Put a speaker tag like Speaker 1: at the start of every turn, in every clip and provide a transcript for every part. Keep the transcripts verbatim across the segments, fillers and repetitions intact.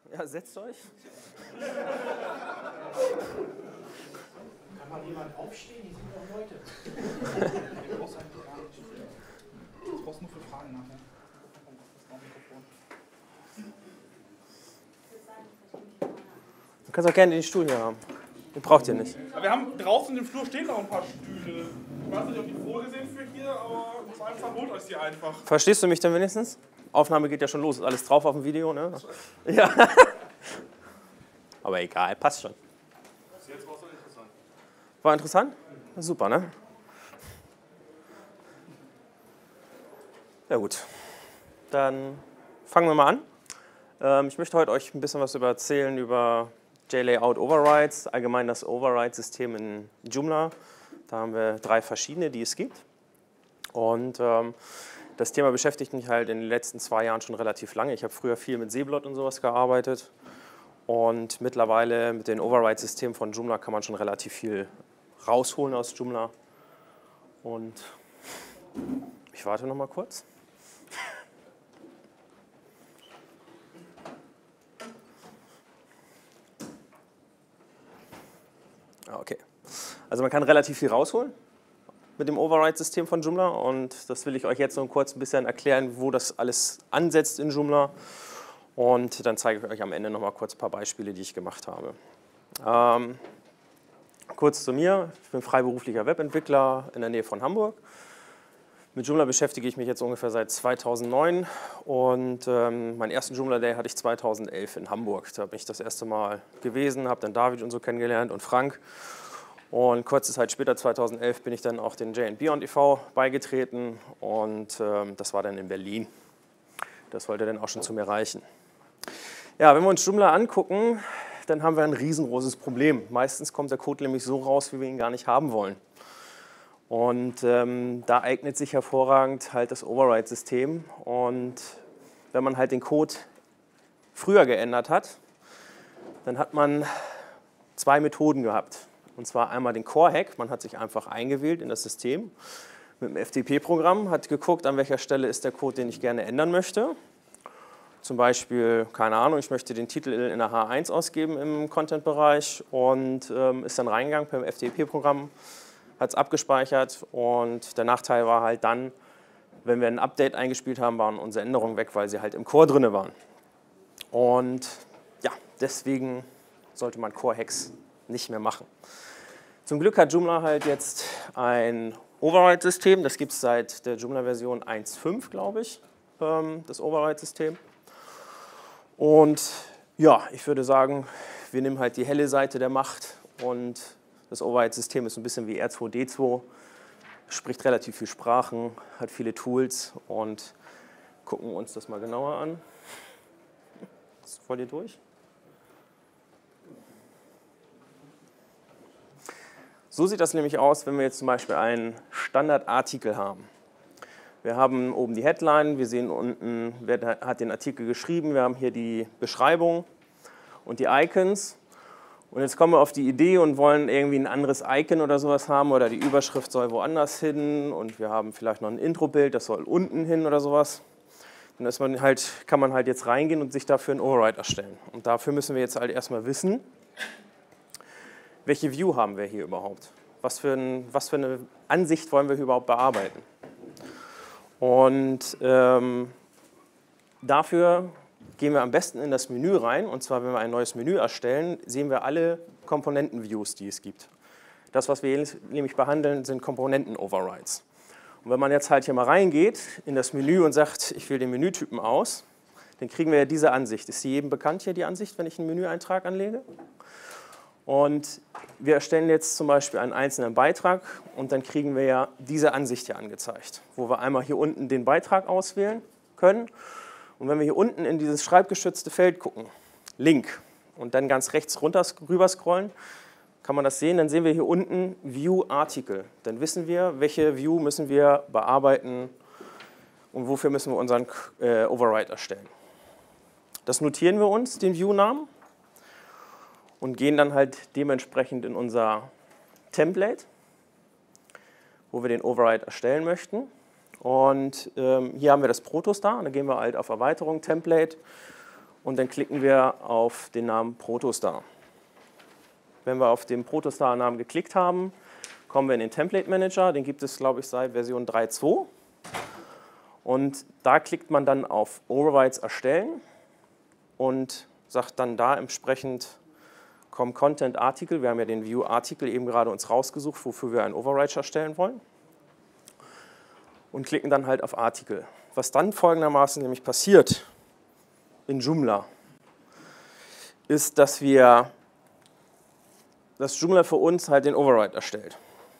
Speaker 1: Ja, setzt euch.
Speaker 2: Kann mal jemand aufstehen? Hier sind noch Leute. Du brauchst eigentlich gar nicht. Du brauchst nur für Fragen nachher.
Speaker 1: Du kannst auch gerne den Stuhl hier haben. Den braucht ihr nicht.
Speaker 2: Ja, wir haben draußen im Flur stehen noch ein paar Stühle. Ich weiß nicht, ob die vorgesehen für hier, aber das einfach holt euch die einfach.
Speaker 1: Verstehst du mich denn wenigstens? Aufnahme geht ja schon los, ist alles drauf auf dem Video, ne? Ja. Aber egal, passt schon.
Speaker 2: Jetzt war es interessant.
Speaker 1: War interessant? Super, ne? Ja gut, dann fangen wir mal an. Ähm, ich möchte heute euch ein bisschen was über erzählen über JLayout Overrides, allgemein das Override-System in Joomla. Da haben wir drei verschiedene, die es gibt. Und ähm, das Thema beschäftigt mich halt in den letzten zwei Jahren schon relativ lange. Ich habe früher viel mit Seeblot und sowas gearbeitet. Und mittlerweile mit den Override-Systemen von Joomla kann man schon relativ viel rausholen aus Joomla. Und ich warte noch mal kurz. Okay. Also man kann relativ viel rausholen mit dem Override-System von Joomla und das will ich euch jetzt noch kurz ein bisschen erklären, wo das alles ansetzt in Joomla. Und dann zeige ich euch am Ende noch mal kurz ein paar Beispiele, die ich gemacht habe. Ähm, kurz zu mir. Ich bin freiberuflicher Webentwickler in der Nähe von Hamburg. Mit Joomla beschäftige ich mich jetzt ungefähr seit zweitausendneun und ähm, meinen ersten Joomla Day hatte ich zweitausendelf in Hamburg. Da bin ich das erste Mal gewesen, habe dann David und so kennengelernt und Frank. Und kurze Zeit später, zweitausendelf, bin ich dann auch den J and Beyond e V beigetreten und ähm, das war dann in Berlin. Das sollte dann auch schon zu mir reichen. Ja, wenn wir uns Joomla angucken, dann haben wir ein riesengroßes Problem. Meistens kommt der Code nämlich so raus, wie wir ihn gar nicht haben wollen. Und ähm, da eignet sich hervorragend halt das Override-System. Und wenn man halt den Code früher geändert hat, dann hat man zwei Methoden gehabt. Und zwar einmal den Core-Hack, man hat sich einfach eingewählt in das System mit dem F T P-Programm, hat geguckt, an welcher Stelle ist der Code, den ich gerne ändern möchte. Zum Beispiel, keine Ahnung, ich möchte den Titel in der H eins ausgeben im Content-Bereich und ähm, ist dann reingegangen per F T P-Programm, hat es abgespeichert und der Nachteil war halt dann, wenn wir ein Update eingespielt haben, waren unsere Änderungen weg, weil sie halt im Core drin waren. Und ja, deswegen sollte man Core-Hacks nicht mehr machen. Zum Glück hat Joomla halt jetzt ein Override-System, das gibt es seit der Joomla-Version eins Punkt fünf, glaube ich, das Override-System. Und ja, ich würde sagen, wir nehmen halt die helle Seite der Macht und das Override-System ist ein bisschen wie R zwei D zwei, spricht relativ viele Sprachen, hat viele Tools und gucken wir uns das mal genauer an. Was wollt ihr durch? So sieht das nämlich aus, wenn wir jetzt zum Beispiel einen Standardartikel haben. Wir haben oben die Headline, wir sehen unten, wer hat den Artikel geschrieben, wir haben hier die Beschreibung und die Icons. Und jetzt kommen wir auf die Idee und wollen irgendwie ein anderes Icon oder sowas haben oder die Überschrift soll woanders hin und wir haben vielleicht noch ein Intro-Bild, das soll unten hin oder sowas. Dann ist man halt, kann man halt jetzt reingehen und sich dafür ein Override erstellen. Und dafür müssen wir jetzt halt erstmal wissen, welche View haben wir hier überhaupt? Was für, ein, was für eine Ansicht wollen wir hier überhaupt bearbeiten? Und ähm, dafür gehen wir am besten in das Menü rein. Und zwar, wenn wir ein neues Menü erstellen, sehen wir alle Komponenten-Views, die es gibt. Das, was wir nämlich behandeln, sind Komponenten-Overrides. Und wenn man jetzt halt hier mal reingeht in das Menü und sagt, ich wähle den Menütypen aus, dann kriegen wir ja diese Ansicht. Ist die jedem bekannt hier, die Ansicht, wenn ich einen Menüeintrag anlege? Und wir erstellen jetzt zum Beispiel einen einzelnen Beitrag und dann kriegen wir ja diese Ansicht hier angezeigt, wo wir einmal hier unten den Beitrag auswählen können. Und wenn wir hier unten in dieses schreibgeschützte Feld gucken, Link, und dann ganz rechts runter rüber scrollen, kann man das sehen, dann sehen wir hier unten View Article. Dann wissen wir, welche View müssen wir bearbeiten und wofür müssen wir unseren äh, Override erstellen. Das notieren wir uns, den View-Namen, und gehen dann halt dementsprechend in unser Template, wo wir den Override erstellen möchten. Und ähm, hier haben wir das Protos da, und dann gehen wir halt auf Erweiterung, Template und dann klicken wir auf den Namen Protostar. Wenn wir auf den Protostar-Namen geklickt haben, kommen wir in den Template Manager. Den gibt es, glaube ich, seit Version drei Punkt zwei. Und da klickt man dann auf Overrides erstellen und sagt dann da entsprechend Com Content Article. Wir haben ja den View Article eben gerade uns rausgesucht, wofür wir einen Override erstellen wollen. Und klicken dann halt auf Article. Was dann folgendermaßen nämlich passiert in Joomla, ist, dass wir dass Joomla für uns halt den Override erstellt.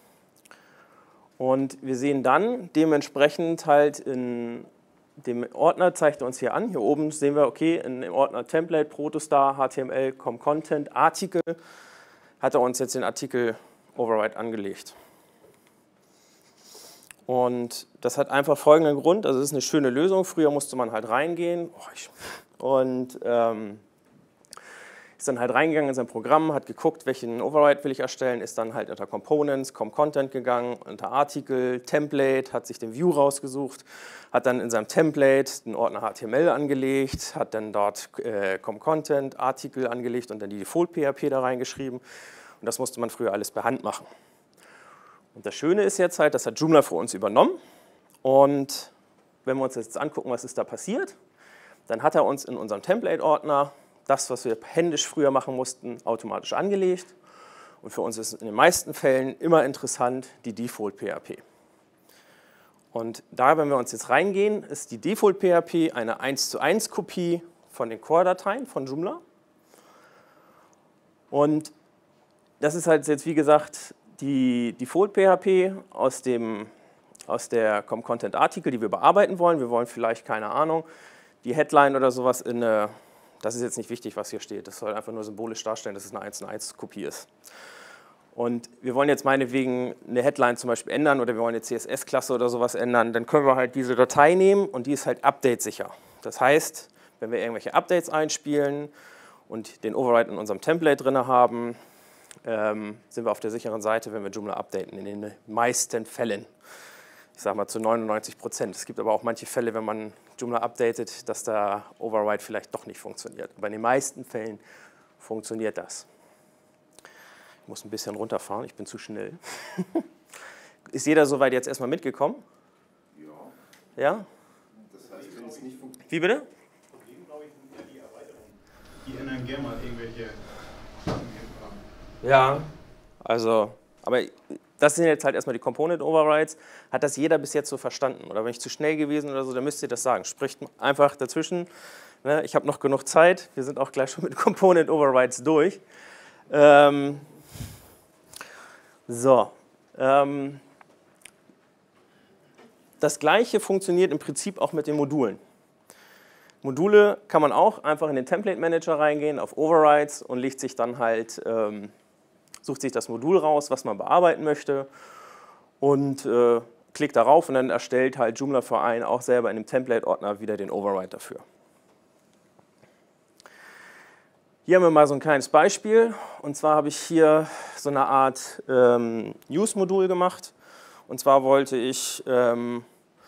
Speaker 1: Und wir sehen dann dementsprechend halt in dem Ordner, zeigt er uns hier an, hier oben sehen wir, okay, in dem Ordner Template, Protostar, H T M L, Com Content, Artikel, hat er uns jetzt den Artikel Override angelegt. Und das hat einfach folgenden Grund, also es ist eine schöne Lösung, früher musste man halt reingehen und ähm, ist dann halt reingegangen in sein Programm, hat geguckt, welchen Override will ich erstellen, ist dann halt unter Components, Com Content gegangen, unter Artikel, Template, hat sich den View rausgesucht, hat dann in seinem Template den Ordner H T M L angelegt, hat dann dort äh, Com Content, Artikel angelegt und dann die Default P H P da reingeschrieben. Und das musste man früher alles per Hand machen. Und das Schöne ist jetzt halt, das hat Joomla für uns übernommen. Und wenn wir uns jetzt angucken, was ist da passiert, dann hat er uns in unserem Template-Ordner das, was wir händisch früher machen mussten, automatisch angelegt. Und für uns ist in den meisten Fällen immer interessant die Default P H P. Und da, wenn wir uns jetzt reingehen, ist die Default P H P eine eins zu eins Kopie von den Core-Dateien von Joomla. Und das ist halt jetzt, wie gesagt, die Default P H P aus, dem, aus der Com Content Artikel, die wir bearbeiten wollen. Wir wollen vielleicht, keine Ahnung, die Headline oder sowas in eine. Das ist jetzt nicht wichtig, was hier steht. Das soll einfach nur symbolisch darstellen, dass es eine eins zu eins Kopie ist. Und wir wollen jetzt meinetwegen eine Headline zum Beispiel ändern oder wir wollen eine C S S-Klasse oder sowas ändern, dann können wir halt diese Datei nehmen und die ist halt update-sicher. Das heißt, wenn wir irgendwelche Updates einspielen und den Override in unserem Template drin haben, ähm, sind wir auf der sicheren Seite, wenn wir Joomla updaten, in den meisten Fällen. Ich sage mal zu neunundneunzig Prozent. Es gibt aber auch manche Fälle, wenn man Joomla updatet, dass der Override vielleicht doch nicht funktioniert. Aber in den meisten Fällen funktioniert das. Ich muss ein bisschen runterfahren, ich bin zu schnell. Ist jeder soweit jetzt erstmal mitgekommen? Ja. Ja?
Speaker 3: Das heißt, wenn es nicht funktioniert.
Speaker 1: Wie bitte?
Speaker 3: Das Problem, glaube ich, sind ja die Erweiterungen. Die ändern gerne mal irgendwelche Sachen.
Speaker 1: Ja, also, aber das sind jetzt halt erstmal die Component Overrides. Hat das jeder bis jetzt so verstanden? Oder wenn ich zu schnell gewesen oder so, dann müsst ihr das sagen. Spricht einfach dazwischen. Ich habe noch genug Zeit. Wir sind auch gleich schon mit Component Overrides durch. Ähm, so. Ähm, das Gleiche funktioniert im Prinzip auch mit den Modulen. Module kann man auch einfach in den Template Manager reingehen, auf Overrides und legt sich dann halt, ähm, sucht sich das Modul raus, was man bearbeiten möchte und äh, klickt darauf und dann erstellt halt Joomla für einen auch selber in dem Template-Ordner wieder den Override dafür. Hier haben wir mal so ein kleines Beispiel und zwar habe ich hier so eine Art ähm, News-Modul gemacht und zwar wollte ich ähm,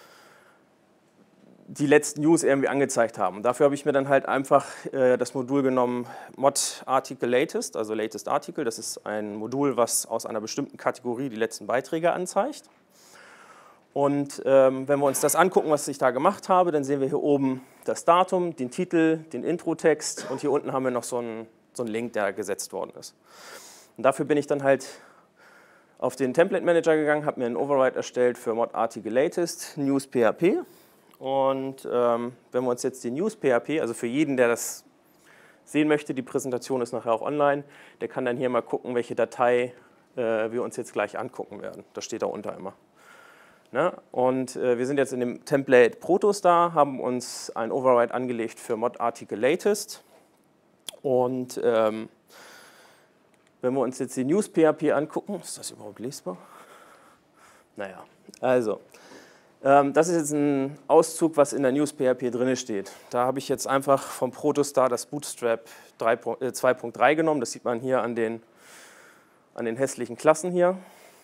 Speaker 1: die letzten News irgendwie angezeigt haben. Und dafür habe ich mir dann halt einfach äh, das Modul genommen, Mod Article Latest, also Latest Article. Das ist ein Modul, was aus einer bestimmten Kategorie die letzten Beiträge anzeigt. Und ähm, wenn wir uns das angucken, was ich da gemacht habe, dann sehen wir hier oben das Datum, den Titel, den Intro-Text und hier unten haben wir noch so einen, so einen Link, der gesetzt worden ist. Und dafür bin ich dann halt auf den Template Manager gegangen, habe mir einen Override erstellt für Mod Article Latest, News P H P. Und ähm, wenn wir uns jetzt die News P H P, also für jeden, der das sehen möchte, die Präsentation ist nachher auch online, der kann dann hier mal gucken, welche Datei äh, wir uns jetzt gleich angucken werden. Das steht da unter immer. Ne? Und äh, wir sind jetzt in dem Template Protostar, haben uns ein Override angelegt für Mod Article Latest. Und ähm, wenn wir uns jetzt die News P H P angucken, ist das überhaupt lesbar? Naja, also. Das ist jetzt ein Auszug, was in der News P H P drin steht. Da habe ich jetzt einfach vom Protostar das Bootstrap zwei Punkt drei genommen. Das sieht man hier an den, an den hässlichen Klassen hier.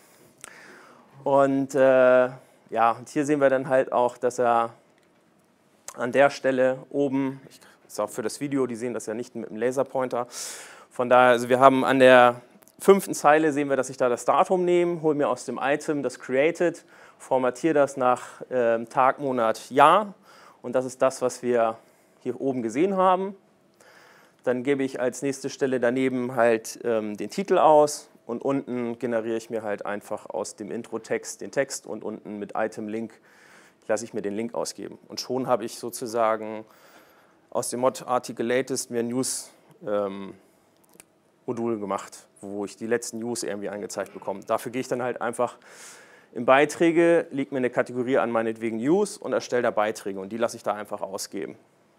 Speaker 1: Und äh, ja, und hier sehen wir dann halt auch, dass er an der Stelle oben, ich ist auch für das Video, die sehen das ja nicht mit dem Laserpointer. Von daher, also wir haben an der fünften Zeile sehen wir, dass ich da das Datum nehme, hole mir aus dem Item das Created, formatiere das nach äh, Tag, Monat, Jahr und das ist das, was wir hier oben gesehen haben. Dann gebe ich als nächste Stelle daneben halt ähm, den Titel aus und unten generiere ich mir halt einfach aus dem Intro-Text den Text und unten mit Item-Link lasse ich mir den Link ausgeben. Und schon habe ich sozusagen aus dem Mod Article Latest mir ein News-Modul ähm, gemacht, wo ich die letzten News irgendwie angezeigt bekomme. Dafür gehe ich dann halt einfach in Beiträge, lege mir eine Kategorie an, meinetwegen News und erstelle da Beiträge und die lasse ich da einfach ausgeben.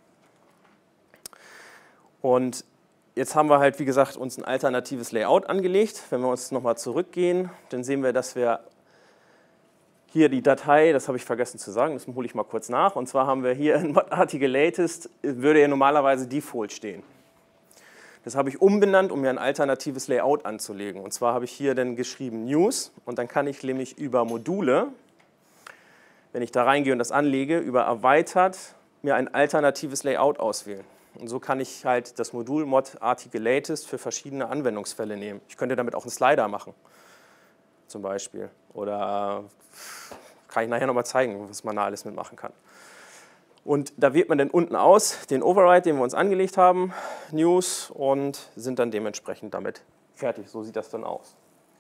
Speaker 1: Und jetzt haben wir halt, wie gesagt, uns ein alternatives Layout angelegt. Wenn wir uns nochmal zurückgehen, dann sehen wir, dass wir hier die Datei, das habe ich vergessen zu sagen, das hole ich mal kurz nach. Und zwar haben wir hier in Mod Article Latest, würde ja normalerweise Default stehen. Das habe ich umbenannt, um mir ein alternatives Layout anzulegen. Und zwar habe ich hier dann geschrieben News und dann kann ich nämlich über Module, wenn ich da reingehe und das anlege, über Erweitert mir ein alternatives Layout auswählen. Und so kann ich halt das Modul Mod Article Latest für verschiedene Anwendungsfälle nehmen. Ich könnte damit auch einen Slider machen, zum Beispiel. Oder kann ich nachher nochmal zeigen, was man da alles mitmachen kann. Und da wählt man dann unten aus den Override, den wir uns angelegt haben, News, und sind dann dementsprechend damit fertig. So sieht das dann aus.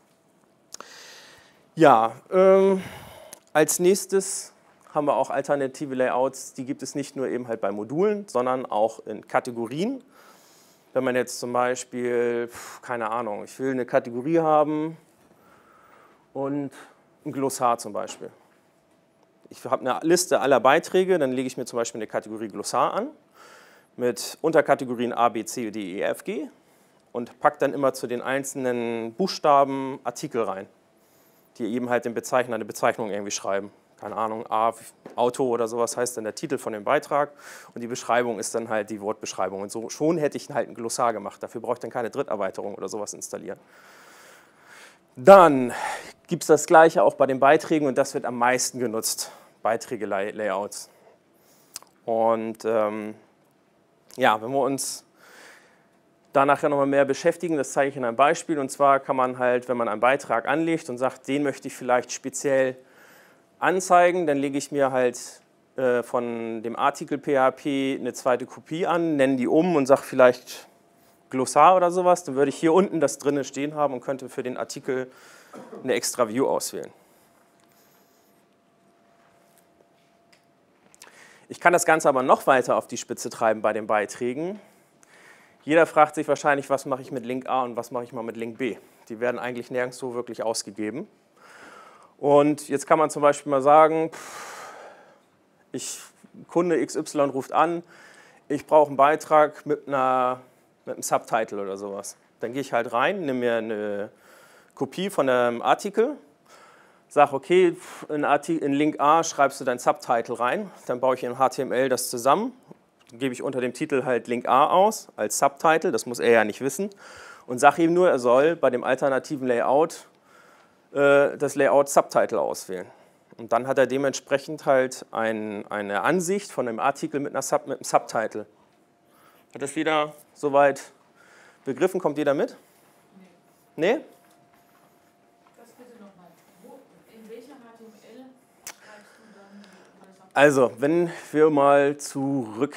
Speaker 1: Ja, ähm, als nächstes haben wir auch alternative Layouts, die gibt es nicht nur eben halt bei Modulen, sondern auch in Kategorien. Wenn man jetzt zum Beispiel, keine Ahnung, ich will eine Kategorie haben und ein Glossar zum Beispiel. Ich habe eine Liste aller Beiträge, dann lege ich mir zum Beispiel eine Kategorie Glossar an mit Unterkategorien A, B, C, D, E, F, G und packe dann immer zu den einzelnen Buchstaben Artikel rein, die eben halt den Bezeichner eine Bezeichnung irgendwie schreiben. Keine Ahnung, A, Auto oder sowas heißt dann der Titel von dem Beitrag und die Beschreibung ist dann halt die Wortbeschreibung. Und so schon hätte ich halt ein Glossar gemacht. Dafür brauche ich dann keine Dritterweiterung oder sowas installieren. Dann gibt es das Gleiche auch bei den Beiträgen und das wird am meisten genutzt, Beiträge-Layouts. Und ähm, ja, wenn wir uns da nachher nochmal mehr beschäftigen, das zeige ich in einem Beispiel. Und zwar kann man halt, wenn man einen Beitrag anlegt und sagt, den möchte ich vielleicht speziell anzeigen, dann lege ich mir halt äh, von dem Artikel P H P eine zweite Kopie an, nenne die um und sage vielleicht Glossar oder sowas. Dann würde ich hier unten das drinne stehen haben und könnte für den Artikel eine extra View auswählen. Ich kann das Ganze aber noch weiter auf die Spitze treiben bei den Beiträgen. Jeder fragt sich wahrscheinlich, was mache ich mit Link A und was mache ich mal mit Link B. Die werden eigentlich nirgendwo wirklich ausgegeben. Und jetzt kann man zum Beispiel mal sagen, ich, Kunde X Y ruft an, ich brauche einen Beitrag mit, einer, mit einem Subtitle oder sowas. Dann gehe ich halt rein, nehme mir eine Kopie von einem Artikel, sage, okay, in, Artikel, in Link A schreibst du dein Subtitle rein, dann baue ich in H T M L das zusammen, dann gebe ich unter dem Titel halt Link A aus als Subtitle, das muss er ja nicht wissen, und sage ihm nur, er soll bei dem alternativen Layout das Layout Subtitle auswählen. Und dann hat er dementsprechend halt ein, eine Ansicht von einem Artikel mit, einer Sub, mit einem Subtitle. Hat das jeder soweit begriffen? Kommt jeder mit? Nee. Nee?
Speaker 4: Das bitte nochmal. In welcher H T M L schreibst du dann?
Speaker 1: Also, wenn wir mal zurückgehen.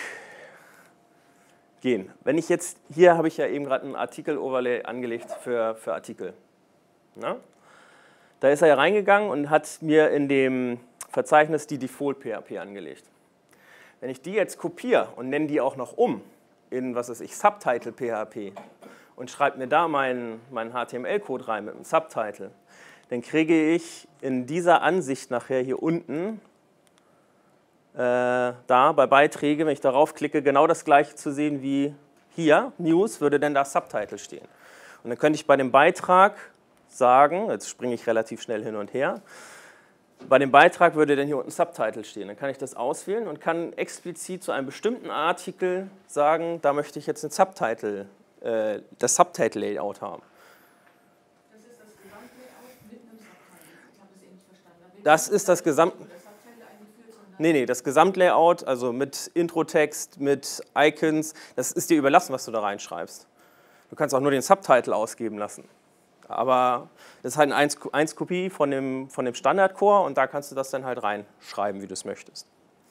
Speaker 1: Wenn ich jetzt, hier habe ich ja eben gerade ein Artikel-Overlay angelegt für, für Artikel. Na? Da ist er ja reingegangen und hat mir in dem Verzeichnis die Default-P H P angelegt. Wenn ich die jetzt kopiere und nenne die auch noch um in, was weiß ich, Subtitle-P H P und schreibe mir da meinen, meinen H T M L-Code rein mit einem Subtitle, dann kriege ich in dieser Ansicht nachher hier unten, äh, da bei Beiträge, wenn ich darauf klicke, genau das gleiche zu sehen wie hier, News, würde dann da Subtitle stehen. Und dann könnte ich bei dem Beitrag sagen, jetzt springe ich relativ schnell hin und her, bei dem Beitrag würde dann hier unten Subtitle stehen. Dann kann ich das auswählen und kann explizit zu einem bestimmten Artikel sagen, da möchte ich jetzt ein Subtitle, äh, das Subtitle-Layout haben.
Speaker 4: Das ist das Gesamtlayout mit einem Subtitle. Ich habe das eben nicht verstanden.
Speaker 1: Das ist das Gesamt...
Speaker 4: Das Subtitle eingeführt, sondern
Speaker 1: Nee, nee, das Gesamtlayout, also mit Intro-Text, mit Icons, das ist dir überlassen, was du da reinschreibst. Du kannst auch nur den Subtitle ausgeben lassen. Aber das ist halt eine eins Kopie von dem, von dem Standard-Core und da kannst du das dann halt reinschreiben, wie du es möchtest.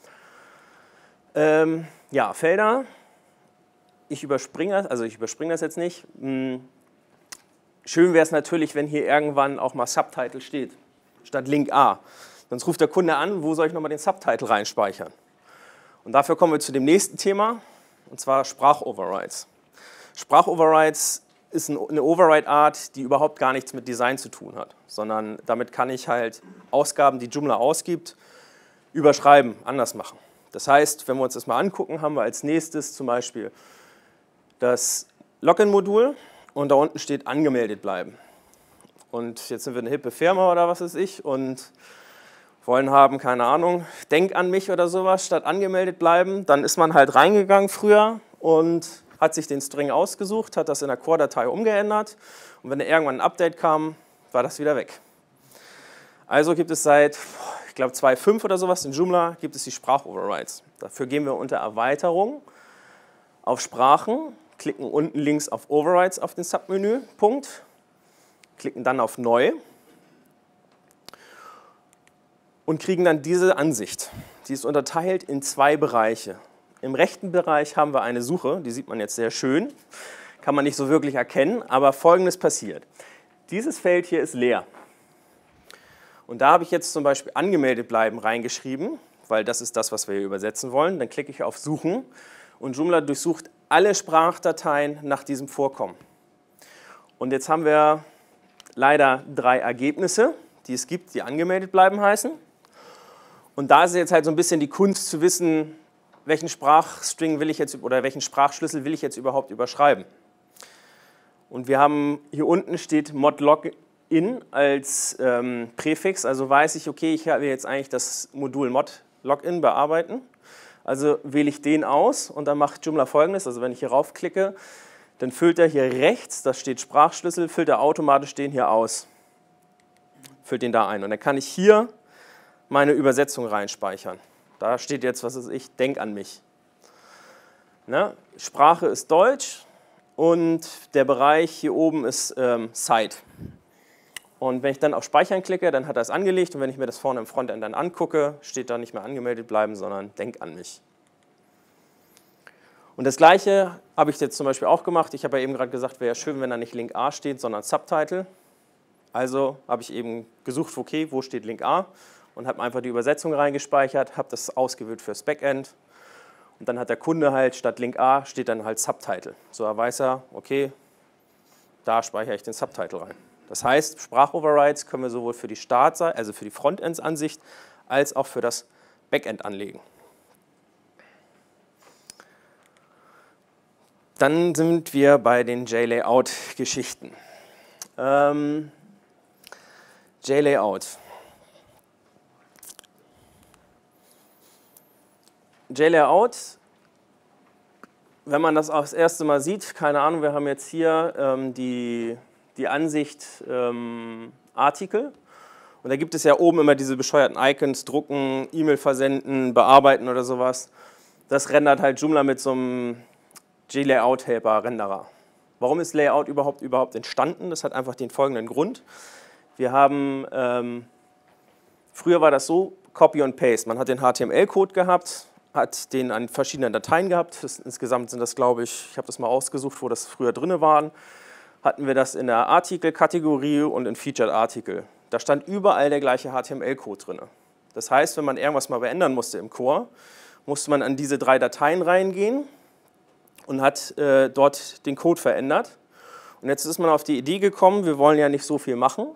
Speaker 1: Ähm, ja, Felder. Ich überspringe das, also ich überspringe das jetzt nicht. Schön wäre es natürlich, wenn hier irgendwann auch mal Subtitle steht, statt Link A. Sonst ruft der Kunde an, wo soll ich nochmal den Subtitle reinspeichern? Und dafür kommen wir zu dem nächsten Thema, und zwar Sprachoverrides. Sprachoverrides ist eine Override-Art, die überhaupt gar nichts mit Design zu tun hat, sondern damit kann ich halt Ausgaben, die Joomla ausgibt, überschreiben, anders machen. Das heißt, wenn wir uns das mal angucken, haben wir als nächstes zum Beispiel das Login-Modul und da unten steht angemeldet bleiben. Und jetzt sind wir eine hippe Firma oder was weiß ich und wollen haben, keine Ahnung, denk an mich oder sowas, statt angemeldet bleiben. Dann ist man halt reingegangen früher und hat sich den String ausgesucht, hat das in der Core-Datei umgeändert und wenn da irgendwann ein Update kam, war das wieder weg. Also gibt es seit, ich glaube, zwei Punkt fünf oder sowas in Joomla gibt es die Sprachoverrides. Dafür gehen wir unter Erweiterung auf Sprachen, klicken unten links auf Overrides auf den Submenü, Punkt, klicken dann auf Neu und kriegen dann diese Ansicht. Die ist unterteilt in zwei Bereiche. Im rechten Bereich haben wir eine Suche, die sieht man jetzt sehr schön, kann man nicht so wirklich erkennen, aber Folgendes passiert. Dieses Feld hier ist leer. Und da habe ich jetzt zum Beispiel angemeldet bleiben reingeschrieben, weil das ist das, was wir hier übersetzen wollen. Dann klicke ich auf Suchen und Joomla durchsucht alle Sprachdateien nach diesem Vorkommen. Und jetzt haben wir leider drei Ergebnisse, die es gibt, die angemeldet bleiben heißen. Und da ist jetzt halt so ein bisschen die Kunst zu wissen, welchen Sprachstring will ich jetzt oder welchen Sprachschlüssel will ich jetzt überhaupt überschreiben. Und wir haben hier unten steht mod-login als ähm, Präfix, also weiß ich, okay, ich will jetzt eigentlich das Modul mod-login bearbeiten. Also wähle ich den aus und dann macht Joomla Folgendes, also wenn ich hier raufklicke, dann füllt er hier rechts, da steht Sprachschlüssel, füllt er automatisch den hier aus, füllt den da ein. Und dann kann ich hier meine Übersetzung reinspeichern. Da steht jetzt, was weiß ich, denk an mich. Ne? Sprache ist Deutsch und der Bereich hier oben ist ähm, Site. Und wenn ich dann auf Speichern klicke, dann hat er es angelegt und wenn ich mir das vorne im Frontend dann angucke, steht da nicht mehr angemeldet bleiben, sondern denk an mich. Und das Gleiche habe ich jetzt zum Beispiel auch gemacht. Ich habe ja eben gerade gesagt, wäre ja schön, wenn da nicht Link A steht, sondern Subtitle. Also habe ich eben gesucht, okay, wo steht Link A und habe einfach die Übersetzung reingespeichert, habe das ausgewählt fürs Backend und dann hat der Kunde halt statt Link A steht dann halt Subtitle. So weiß er, okay, da speichere ich den Subtitle rein. Das heißt, Sprachoverrides können wir sowohl für die Startseite, also für die Frontends-Ansicht, als auch für das Backend anlegen. Dann sind wir bei den JLayout-Geschichten. Ähm, JLayout. JLayout, wenn man das auch das erste Mal sieht, keine Ahnung, wir haben jetzt hier ähm, die, die Ansicht ähm, Artikel und da gibt es ja oben immer diese bescheuerten Icons, drucken, E-Mail versenden, bearbeiten oder sowas. Das rendert halt Joomla mit so einem JLayout-Helper-Renderer. Warum ist Layout überhaupt, überhaupt entstanden? Das hat einfach den folgenden Grund. Wir haben, ähm, früher war das so, Copy und Paste. Man hat den H T M L-Code gehabt, hat den an verschiedenen Dateien gehabt. Das, insgesamt sind das, glaube ich, ich habe das mal ausgesucht, wo das früher drin waren. Hatten wir das in der Artikel-Kategorie und in Featured Article. Da stand überall der gleiche H T M L-Code drin. Das heißt, wenn man irgendwas mal beändern musste im Core, musste man an diese drei Dateien reingehen und hat äh, dort den Code verändert. Und jetzt ist man auf die Idee gekommen, wir wollen ja nicht so viel machen.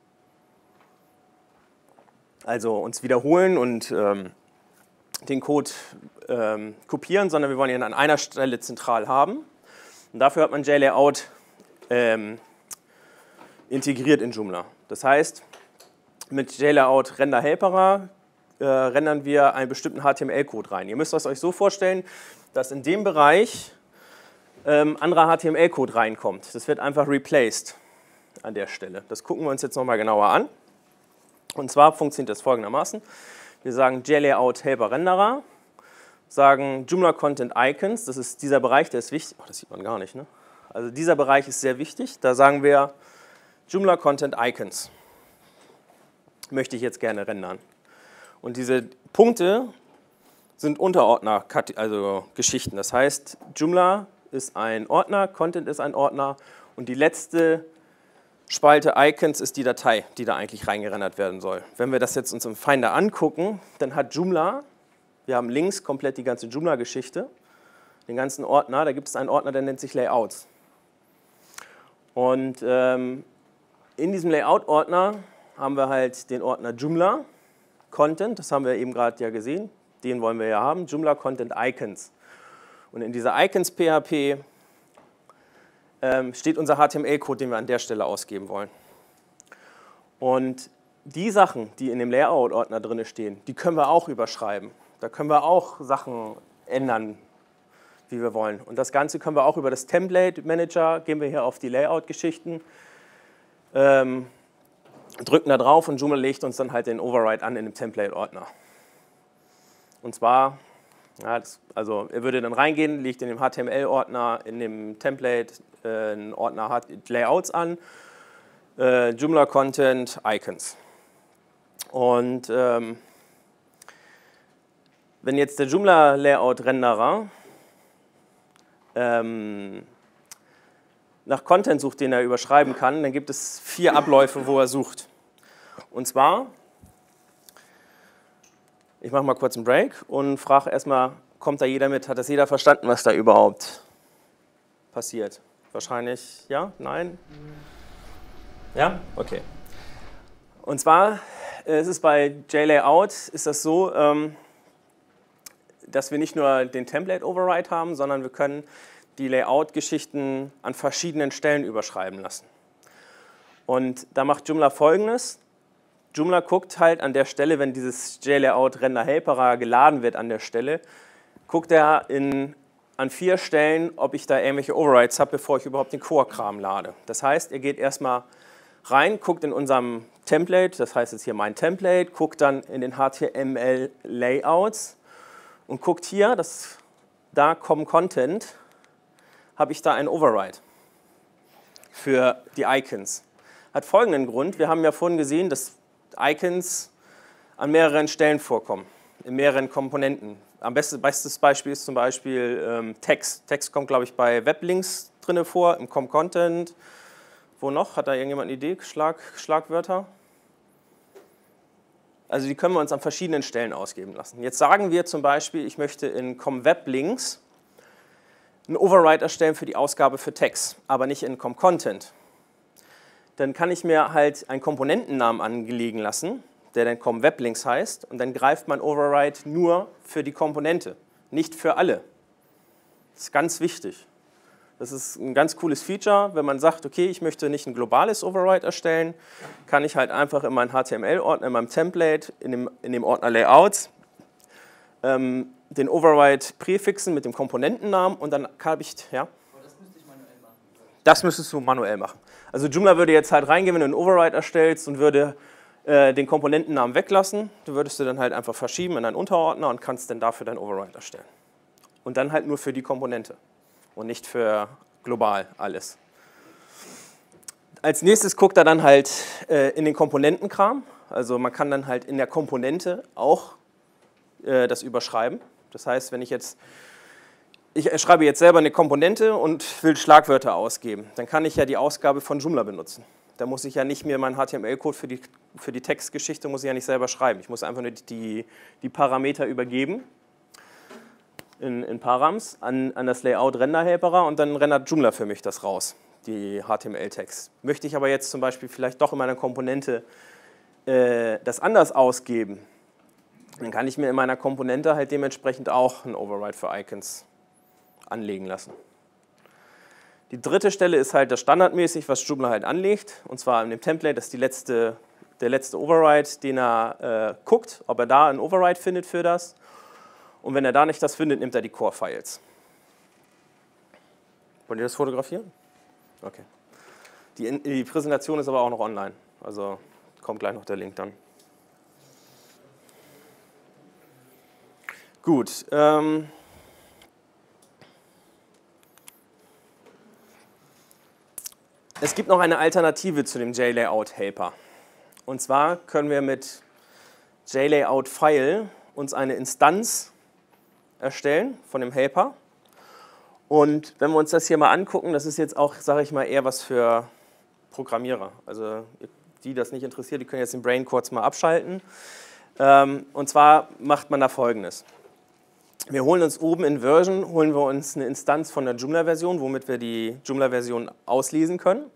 Speaker 1: Also uns wiederholen und ähm, den Code ähm, kopieren, sondern wir wollen ihn an einer Stelle zentral haben. Und dafür hat man JLayout ähm, integriert in Joomla. Das heißt, mit JLayout Render Helper äh, rendern wir einen bestimmten H T M L-Code rein. Ihr müsst es euch so vorstellen, dass in dem Bereich ähm, anderer H T M L-Code reinkommt. Das wird einfach replaced an der Stelle. Das gucken wir uns jetzt nochmal genauer an. Und zwar funktioniert das folgendermaßen. Wir sagen JLayout Helper Renderer, sagen Joomla Content Icons, das ist dieser Bereich, der ist wichtig. Oh, das sieht man gar nicht, ne? Also dieser Bereich ist sehr wichtig. Da sagen wir Joomla Content Icons. Möchte ich jetzt gerne rendern. Und diese Punkte sind Unterordner, also Geschichten. Das heißt, Joomla ist ein Ordner, Content ist ein Ordner und die letzte Spalte Icons ist die Datei, die da eigentlich reingerendert werden soll. Wenn wir das jetzt uns im Finder angucken, dann hat Joomla, wir haben links komplett die ganze Joomla-Geschichte, den ganzen Ordner, da gibt es einen Ordner, der nennt sich Layouts. Und ähm, in diesem Layout-Ordner haben wir halt den Ordner Joomla Content, das haben wir eben gerade ja gesehen, den wollen wir ja haben, Joomla Content Icons. Und in dieser Icons-P H P ähm, steht unser H T M L-Code, den wir an der Stelle ausgeben wollen. Und die Sachen, die in dem Layout-Ordner drin stehen, die können wir auch überschreiben. Da können wir auch Sachen ändern, wie wir wollen. Und das Ganze können wir auch über das Template Manager, gehen wir hier auf die Layout-Geschichten, ähm, drücken da drauf und Joomla legt uns dann halt den Override an in dem Template-Ordner. Und zwar, ja, das, also er würde dann reingehen, legt in dem H T M L-Ordner, in dem Template äh, einen Ordner Layouts an, äh, Joomla Content Icons. Und ähm, wenn jetzt der Joomla Layout Renderer ähm, nach Content sucht, den er überschreiben kann, dann gibt es vier Abläufe, wo er sucht. Und zwar, ich mache mal kurz einen Break und frage erstmal, kommt da jeder mit? Hat das jeder verstanden, was da überhaupt passiert? Wahrscheinlich ja? Nein? Ja? Okay. Und zwar ist es bei JLayout ist das so, dass wir nicht nur den Template-Override haben, sondern wir können die Layout-Geschichten an verschiedenen Stellen überschreiben lassen. Und da macht Joomla Folgendes. Joomla guckt halt an der Stelle, wenn dieses JLayout Render Helper geladen wird an der Stelle, guckt er in, an vier Stellen, ob ich da irgendwelche Overrides habe, bevor ich überhaupt den Core-Kram lade. Das heißt, er geht erstmal rein, guckt in unserem Template, das heißt jetzt hier mein Template, guckt dann in den H T M L Layouts und guckt hier, dass da kommen Content, habe ich da einen Override für die Icons. Hat folgenden Grund, wir haben ja vorhin gesehen, dass Icons an mehreren Stellen vorkommen, in mehreren Komponenten. Am besten, bestes Beispiel ist zum Beispiel ähm, Text. Text kommt, glaube ich, bei Weblinks drin vor, im Com-Content. Wo noch? Hat da irgendjemand eine Idee? Schlag, Schlagwörter? Also die können wir uns an verschiedenen Stellen ausgeben lassen. Jetzt sagen wir zum Beispiel, ich möchte in Com-Weblinks einen Override erstellen für die Ausgabe für Text, aber nicht in Com-Content. Dann kann ich mir halt einen Komponentennamen anlegen lassen, der dann Com-Weblinks heißt, und dann greift mein Override nur für die Komponente, nicht für alle. Das ist ganz wichtig. Das ist ein ganz cooles Feature, wenn man sagt, okay, ich möchte nicht ein globales Override erstellen, kann ich halt einfach in meinem H T M L-Ordner, in meinem Template, in dem, in dem Ordner Layouts, ähm, den Override präfixen mit dem Komponentennamen und dann habe ich, ja?
Speaker 2: Aber das müsste ich manuell machen.
Speaker 1: Das müsstest du manuell machen. Also Joomla würde jetzt halt reingehen, wenn du einen Override erstellst und würde äh, den Komponentennamen weglassen. Du würdest du dann halt einfach verschieben in einen Unterordner und kannst dann dafür deinen Override erstellen. Und dann halt nur für die Komponente und nicht für global alles. Als nächstes guckt er dann halt äh, in den Komponentenkram. Also man kann dann halt in der Komponente auch äh, das überschreiben. Das heißt, wenn ich jetzt, ich schreibe jetzt selber eine Komponente und will Schlagwörter ausgeben, dann kann ich ja die Ausgabe von Joomla benutzen. Da muss ich ja nicht mehr meinen H T M L-Code für die, für die Textgeschichte muss ich ja nicht selber schreiben. Ich muss einfach nur die, die Parameter übergeben in, in Params an, an das Layout Render Helper und dann rendert Joomla für mich das raus, die H T M L-Text. Möchte ich aber jetzt zum Beispiel vielleicht doch in meiner Komponente äh, das anders ausgeben, dann kann ich mir in meiner Komponente halt dementsprechend auch einen Override für Icons anlegen lassen. Die dritte Stelle ist halt das standardmäßig, was Joomla halt anlegt, und zwar in dem Template, das ist die letzte, der letzte Override, den er äh, guckt, ob er da einen Override findet für das. Und wenn er da nicht das findet, nimmt er die Core-Files. Wollt ihr das fotografieren? Okay. Die, die Präsentation ist aber auch noch online, also kommt gleich noch der Link dann. Gut. Ähm es gibt noch eine Alternative zu dem JLayout-Helper. Und zwar können wir mit JLayout-File uns eine Instanz erstellen von dem Helper. Und wenn wir uns das hier mal angucken, das ist jetzt auch, sage ich mal, eher was für Programmierer. Also die das nicht interessiert, die können jetzt den Brain kurz mal abschalten. Und zwar macht man da Folgendes. Wir holen uns oben in Version, holen wir uns eine Instanz von der Joomla-Version, womit wir die Joomla-Version auslesen können.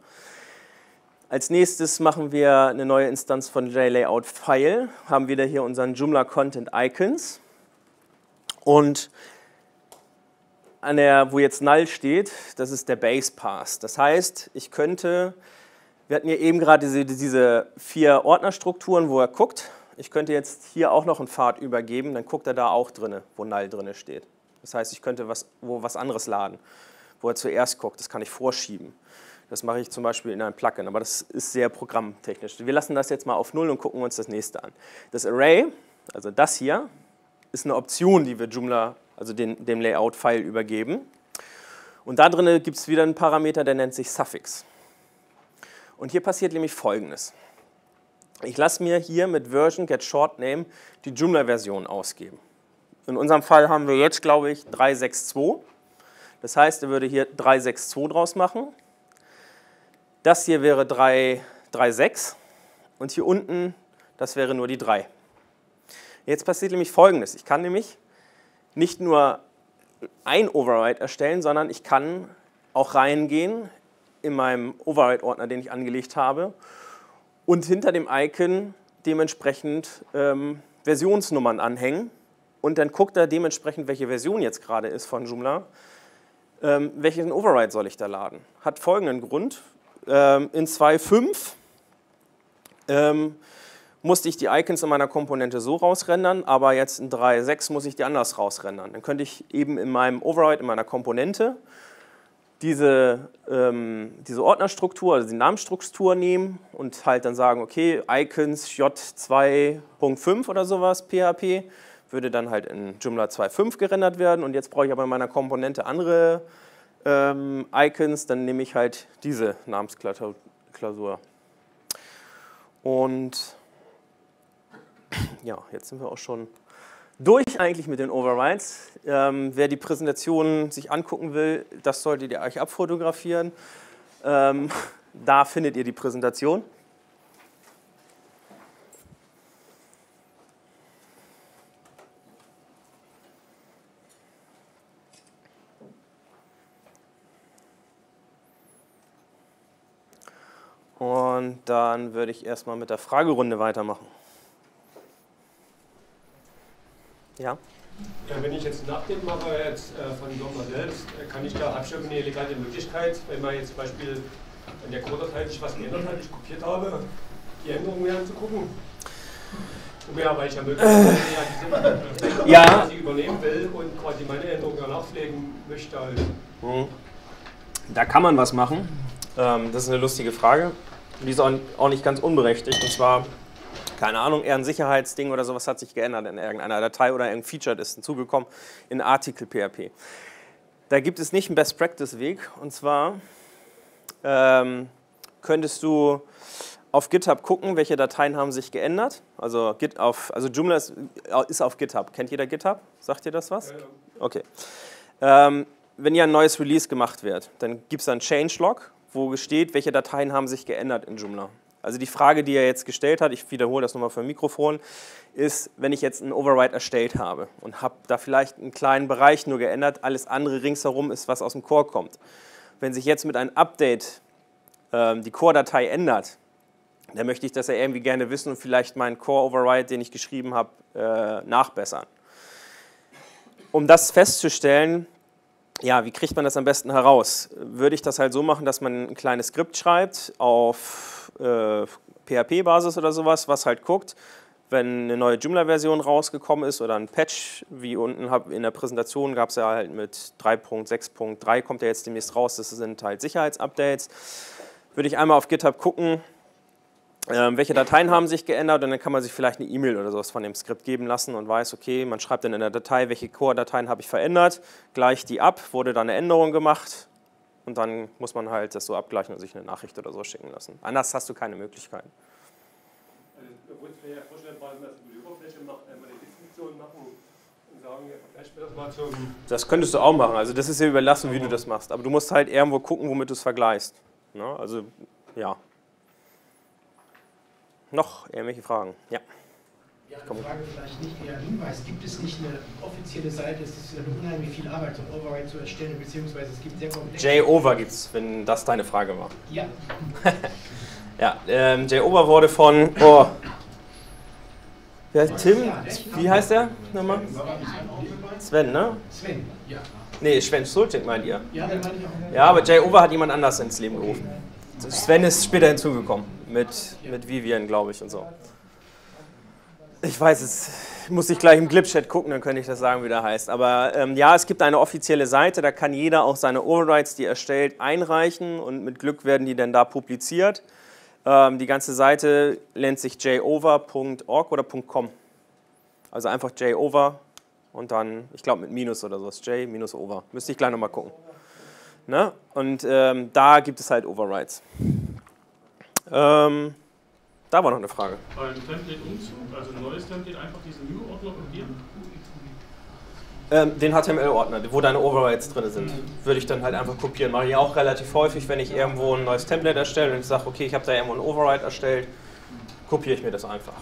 Speaker 1: Als nächstes machen wir eine neue Instanz von JLayout-File, haben wieder hier unseren Joomla-Content-Icons. Und an der, wo jetzt Null steht, das ist der Base-Path. Das heißt, ich könnte, wir hatten ja eben gerade diese, diese vier Ordnerstrukturen, wo er guckt. Ich könnte jetzt hier auch noch einen Pfad übergeben, dann guckt er da auch drin, wo Null drin steht. Das heißt, ich könnte was, wo was anderes laden, wo er zuerst guckt. Das kann ich vorschieben. Das mache ich zum Beispiel in einem Plugin, aber das ist sehr programmtechnisch. Wir lassen das jetzt mal auf Null und gucken uns das nächste an. Das Array, also das hier, ist eine Option, die wir Joomla, also den, dem Layout-File übergeben. Und da drin gibt es wieder einen Parameter, der nennt sich Suffix. Und hier passiert nämlich Folgendes. Ich lasse mir hier mit Version get short name die Joomla-Version ausgeben. In unserem Fall haben wir jetzt, glaube ich, drei Punkt sechs Punkt zwei. Das heißt, er würde hier drei Punkt sechs Punkt zwei draus machen. Das hier wäre drei Punkt sechs und hier unten, das wäre nur die drei. Jetzt passiert nämlich Folgendes. Ich kann nämlich nicht nur ein Override erstellen, sondern ich kann auch reingehen in meinem Override-Ordner, den ich angelegt habe, und hinter dem Icon dementsprechend ähm, Versionsnummern anhängen. Und dann guckt er dementsprechend, welche Version jetzt gerade ist von Joomla, ähm, welchen Override soll ich da laden. Hat folgenden Grund. Ähm, in zwei Punkt fünf ähm, musste ich die Icons in meiner Komponente so rausrendern, aber jetzt in drei Punkt sechs muss ich die anders rausrendern. Dann könnte ich eben in meinem Override, in meiner Komponente, diese, ähm, diese Ordnerstruktur, also die Namensstruktur nehmen und halt dann sagen, okay, Icons J zwei Punkt fünf oder sowas, P H P, würde dann halt in Joomla zwei Punkt fünf gerendert werden und jetzt brauche ich aber in meiner Komponente andere ähm, Icons, dann nehme ich halt diese Namensklausur. Und ja, jetzt sind wir auch schon durch eigentlich mit den Overrides. Ähm, wer die Präsentation sich angucken will, das solltet ihr euch abfotografieren. Ähm, da findet ihr die Präsentation. Und dann würde ich erstmal mit der Fragerunde weitermachen. Ja?
Speaker 5: Ja, wenn ich jetzt ein Update mache jetzt, äh, von Joomla selbst, äh, kann ich da, habe ich eine elegante Möglichkeit, wenn man jetzt zum Beispiel an der Codedatei sich was geändert hat, ich kopiert habe, die Änderungen mir anzugucken. Ja, weil ich ja möglicherweise ja diese
Speaker 1: Ja.
Speaker 5: quasi übernehmen will und quasi meine Änderungen ja nachpflegen möchte. Halt.
Speaker 1: Mhm. Da kann man was machen. Ähm, das ist eine lustige Frage. Die ist auch auch nicht ganz unberechtigt. Und zwar, keine Ahnung, eher ein Sicherheitsding oder sowas hat sich geändert in irgendeiner Datei oder irgendein Feature ist hinzugekommen in Artikel P H P. Da gibt es nicht einen Best-Practice-Weg. Und zwar ähm, könntest du auf GitHub gucken, welche Dateien haben sich geändert. Also, Git auf, also Joomla ist, ist auf GitHub. Kennt jeder GitHub? Sagt ihr das was?
Speaker 5: Ja, ja.
Speaker 1: Okay. Ähm, wenn hier ein neues Release gemacht wird, dann gibt es einen Changelog, wo steht, welche Dateien haben sich geändert in Joomla. Also die Frage, die er jetzt gestellt hat, ich wiederhole das nochmal für ein Mikrofon, ist, wenn ich jetzt einen Override erstellt habe und habe da vielleicht einen kleinen Bereich nur geändert, alles andere ringsherum ist, was aus dem Core kommt. Wenn sich jetzt mit einem Update ähm, die Core-Datei ändert, dann möchte ich das ja irgendwie gerne wissen und vielleicht meinen Core-Override, den ich geschrieben habe, äh, nachbessern. Um das festzustellen, ja, wie kriegt man das am besten heraus? Würde ich das halt so machen, dass man ein kleines Skript schreibt auf äh, P H P-Basis oder sowas, was halt guckt, wenn eine neue Joomla-Version rausgekommen ist oder ein Patch, wie unten hab, in der Präsentation gab es ja halt mit drei Punkt sechs Punkt drei, kommt ja jetzt demnächst raus, das sind halt Sicherheitsupdates. Würde ich einmal auf GitHub gucken, ähm, welche Dateien haben sich geändert und dann kann man sich vielleicht eine E-Mail oder sowas von dem Skript geben lassen und weiß, okay, man schreibt dann in der Datei, welche Core-Dateien habe ich verändert, gleicht die ab, wurde da eine Änderung gemacht und dann muss man halt das so abgleichen und sich eine Nachricht oder so schicken lassen. Anders hast du keine Möglichkeiten.
Speaker 5: Also, wir wollten ja vorstellen, mal die Oberfläche machen, einmal die Git-Funktion machen und sagen, ja, vielleicht das mal zum.
Speaker 1: Das könntest du auch machen, also das ist dir überlassen, wie du das machst, aber du musst halt irgendwo gucken, womit du es vergleichst. Ne? Also, ja. Noch irgendwelche Fragen? Ja.
Speaker 6: Ja, eine Frage vielleicht nicht, eher ein Hinweis. Gibt es nicht eine offizielle Seite, es ist ja unheimlich viel Arbeit, so ein Override zu erstellen, beziehungsweise es gibt sehr komplexe...
Speaker 1: J-Over gibt es, wenn das deine Frage war.
Speaker 6: Ja.
Speaker 1: Ja, ähm, J-Over wurde von... Oh, wie heißt Tim? Wie heißt der nochmal? Sven, ne?
Speaker 6: Sven, ja.
Speaker 1: Nee, Sven Sulcik meint ihr.
Speaker 6: Ja, den meine ich auch.
Speaker 1: Ja, aber J-Over hat jemand anders ins Leben gerufen. Sven ist später hinzugekommen, mit, mit Vivian, glaube ich, und so. Ich weiß es, muss ich gleich im Glipchat gucken, dann könnte ich das sagen, wie der heißt. Aber ähm, ja, es gibt eine offizielle Seite, da kann jeder auch seine Overrides, die er stellt, einreichen und mit Glück werden die dann da publiziert. Ähm, die ganze Seite nennt sich j over punkt org oder .com. Also einfach J-Over und dann, ich glaube mit Minus oder so, ist J-Over. Müsste ich gleich nochmal gucken. Ne? Und ähm, da gibt es halt Overrides. Ähm, da war noch eine Frage.
Speaker 7: Beim Template-Umzug, also ein neues Template, einfach diesen New-Ordner kopieren?
Speaker 1: Ähm, den H T M L-Ordner, wo deine Overrides drin sind, würde ich dann halt einfach kopieren. Mache ich auch relativ häufig, wenn ich irgendwo ein neues Template erstelle und ich sage, okay, ich habe da irgendwo ein Override erstellt, kopiere ich mir das einfach.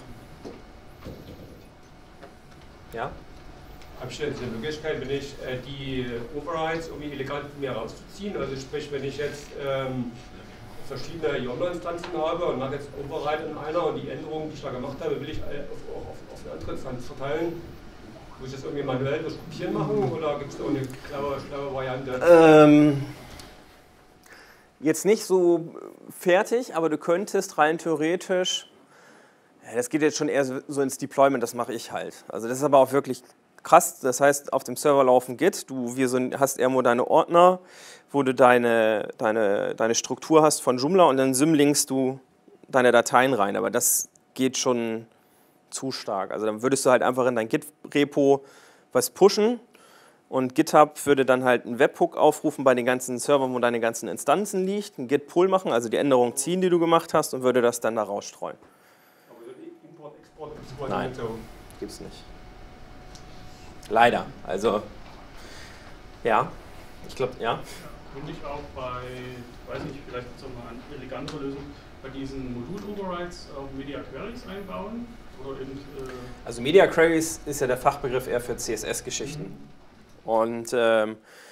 Speaker 1: Ja?
Speaker 5: Habe ich jetzt eine Möglichkeit, wenn ich äh, die Overrides irgendwie elegant mir rauszuziehen? Also sprich, wenn ich jetzt ähm, verschiedene Yammer-Instanzen habe und mache jetzt Override in einer und die Änderungen, die ich da gemacht habe, will ich auf, auf, auf eine andere Instanz verteilen. Muss ich das irgendwie manuell durch Kopieren machen oder gibt es da auch eine schlaue, schlaue Variante?
Speaker 1: Ähm, jetzt nicht so fertig, aber du könntest rein theoretisch, ja, das geht jetzt schon eher so ins Deployment, das mache ich halt. Also das ist aber auch wirklich krass, das heißt, auf dem Server laufen Git, du wir so, hast irgendwo deine Ordner, wo du deine, deine, deine Struktur hast von Joomla und dann symlinkst du deine Dateien rein, aber das geht schon zu stark. Also dann würdest du halt einfach in dein Git-Repo was pushen und GitHub würde dann halt einen Webhook aufrufen bei den ganzen Servern, wo deine ganzen Instanzen liegt, einen Git-Pull machen, also die Änderungen ziehen, die du gemacht hast und würde das dann da rausstreuen.
Speaker 5: Aber so Import, Export, Export,
Speaker 1: Nein, gibt es nicht. Leider. Also, ja, ich glaube, ja.
Speaker 7: Könnte ich auch bei, weiß nicht, vielleicht gibt es auch mal eine elegantere Lösung, bei diesen Modul-Overrides auch Media Queries einbauen? Oder eben, äh
Speaker 1: also Media Queries ist ja der Fachbegriff eher für C S S-Geschichten. Mhm. Und ähm,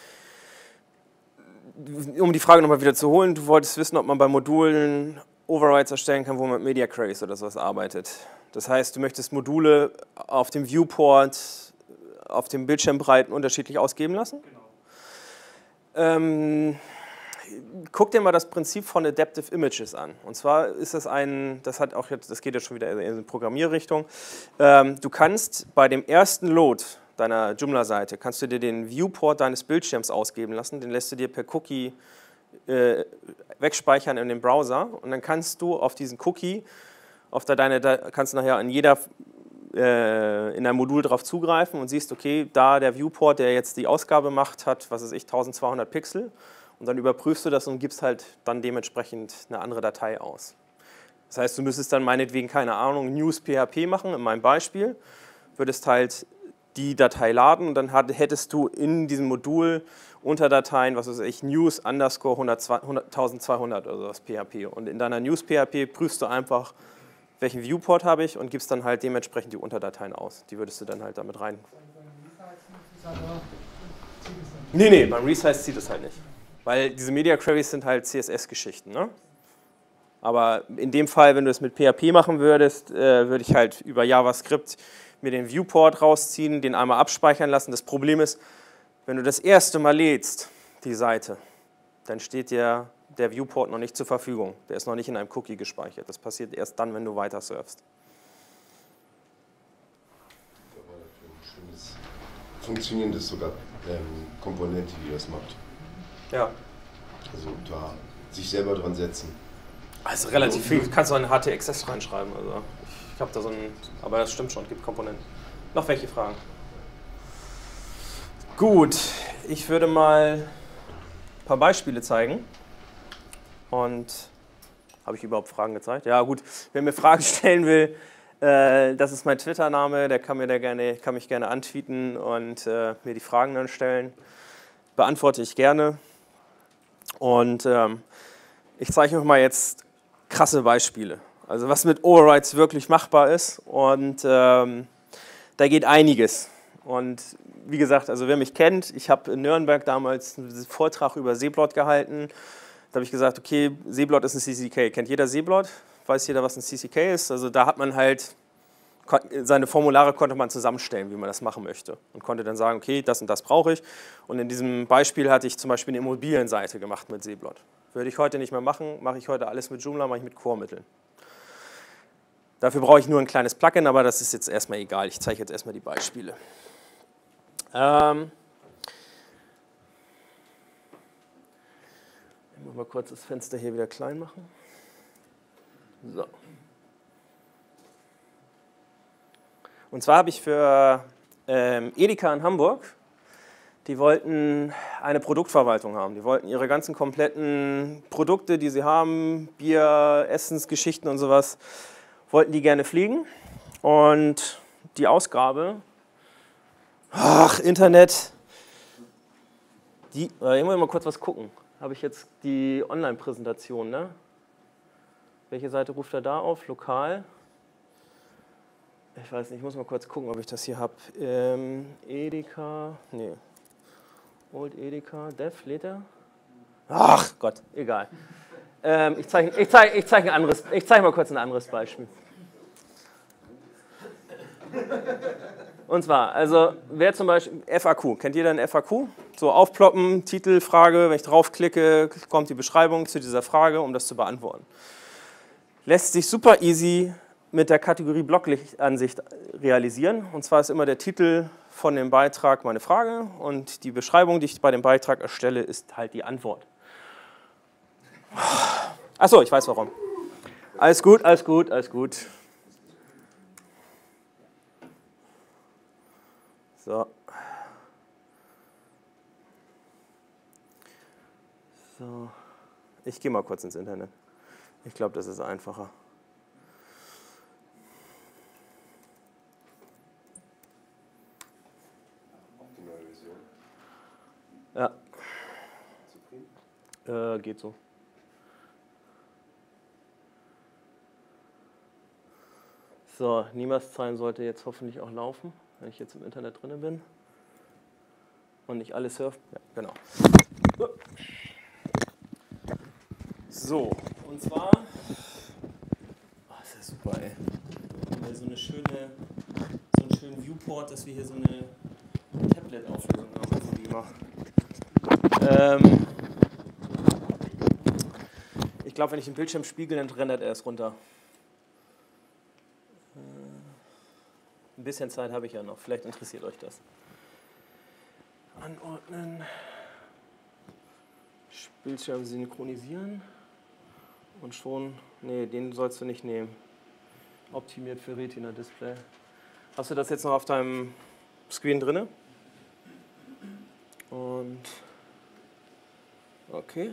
Speaker 1: um die Frage nochmal wieder zu holen, du wolltest wissen, ob man bei Modulen Overrides erstellen kann, wo man mit Media Queries oder sowas arbeitet. Das heißt, du möchtest Module auf dem Viewport, auf dem Bildschirmbreiten unterschiedlich ausgeben lassen?
Speaker 7: Genau.
Speaker 1: Ähm, guck dir mal das Prinzip von Adaptive Images an. Und zwar ist das ein, das hat auch jetzt, das geht jetzt schon wieder in die Programmierrichtung. Ähm, du kannst bei dem ersten Load deiner Joomla-Seite, kannst du dir den Viewport deines Bildschirms ausgeben lassen, den lässt du dir per Cookie äh, wegspeichern in dem Browser und dann kannst du auf diesen Cookie, auf der deine, da kannst du nachher an jeder in einem Modul drauf zugreifen und siehst, okay, da der Viewport, der jetzt die Ausgabe macht, hat, was weiß ich, zwölfhundert Pixel und dann überprüfst du das und gibst halt dann dementsprechend eine andere Datei aus. Das heißt, du müsstest dann meinetwegen, keine Ahnung, News.php machen, in meinem Beispiel, würdest halt die Datei laden und dann hättest du in diesem Modul Unterdateien, was weiß ich, News underscore zwölfhundert oder sowas P H P und in deiner News.php prüfst du einfach, welchen Viewport habe ich und gibst dann halt dementsprechend die Unterdateien aus. Die würdest du dann halt damit rein. Nee, nee, beim Resize zieht es halt nicht. Weil diese Media Queries sind halt C S S-Geschichten. Ne? Aber in dem Fall, wenn du es mit P H P machen würdest, äh, würde ich halt über JavaScript mir den Viewport rausziehen, den einmal abspeichern lassen. Das Problem ist, wenn du das erste Mal lädst, die Seite, dann steht dir der Viewport noch nicht zur Verfügung. Der ist noch nicht in einem Cookie gespeichert. Das passiert erst dann, wenn du weiter surfst.
Speaker 8: Funktionierendes sogar ähm, Komponente, die das macht.
Speaker 1: Ja.
Speaker 8: Also da sich selber dran setzen.
Speaker 1: Also relativ viel, kannst du einen H T X S reinschreiben. Also ich habe da so ein, aber das stimmt schon, gibt Komponenten. Noch welche Fragen? Gut, ich würde mal ein paar Beispiele zeigen. Und habe ich überhaupt Fragen gezeigt? Ja gut, wer mir Fragen stellen will, äh, das ist mein Twitter-Name, der kann, mir da gerne, kann mich gerne antweeten und äh, mir die Fragen dann stellen. Beantworte ich gerne. Und ähm, ich zeige euch mal jetzt krasse Beispiele. Also was mit Overrides wirklich machbar ist. Und ähm, da geht einiges. Und wie gesagt, also wer mich kennt, ich habe in Nürnberg damals einen Vortrag über Seeblot gehalten. Da habe ich gesagt, okay, Seeblot ist ein C C K. Kennt jeder Seeblot? Weiß jeder, was ein C C K ist? Also da hat man halt, seine Formulare konnte man zusammenstellen, wie man das machen möchte. Und konnte dann sagen, okay, das und das brauche ich. Und in diesem Beispiel hatte ich zum Beispiel eine Immobilienseite gemacht mit Seeblot. Würde ich heute nicht mehr machen, mache ich heute alles mit Joomla, mache ich mit Core-Mitteln. Dafür brauche ich nur ein kleines Plugin, aber das ist jetzt erstmal egal. Ich zeige jetzt erstmal die Beispiele. Ähm ich muss mal kurz das Fenster hier wieder klein machen. So. Und zwar habe ich für ähm, Edeka in Hamburg, die wollten eine Produktverwaltung haben. Die wollten ihre ganzen kompletten Produkte, die sie haben, Bier, Essensgeschichten und sowas, wollten die gerne pflegen. Und die Ausgabe, ach, Internet, die, äh, ich muss mal kurz was gucken. Habe ich jetzt die Online-Präsentation, ne? Welche Seite ruft er da auf? Lokal. Ich weiß nicht, ich muss mal kurz gucken, ob ich das hier habe. Ähm, Edeka, nee. Old Edeka, Dev, lädt er? Ach Gott, egal. Ähm, ich zeige ich zeig, ich zeig ein anderes, ich zeig mal kurz ein anderes Beispiel. Und zwar, also wer zum Beispiel, F A Q, kennt jeder ein F A Q? So aufploppen, Titel, Frage, wenn ich draufklicke, kommt die Beschreibung zu dieser Frage, um das zu beantworten. Lässt sich super easy mit der Kategorie Blocklichtansicht realisieren. Und zwar ist immer der Titel von dem Beitrag meine Frage und die Beschreibung, die ich bei dem Beitrag erstelle, ist halt die Antwort. Achso, ich weiß warum. Alles gut, alles gut, alles gut. So. So. Ich gehe mal kurz ins Internet. Ich glaube, das ist einfacher. Ja. Äh, geht so. So, Niemerszahlen sollte jetzt hoffentlich auch laufen, wenn ich jetzt im Internet drin bin. Und nicht alles surft. Ja, genau. So, und zwar. Oh, das ist ja super, ey. Haben wir so eine schöne, so einen schönen Viewport, dass wir hier so eine Tablet-Auflösung haben. Also wie immer. Ähm, ich glaube, wenn ich den Bildschirm spiegel, dann rendert er es runter. Ein bisschen Zeit habe ich ja noch, vielleicht interessiert euch das. Anordnen, Bildschirm synchronisieren und schon, nee, den sollst du nicht nehmen. Optimiert für Retina-Display. Hast du das jetzt noch auf deinem Screen drin? Und okay.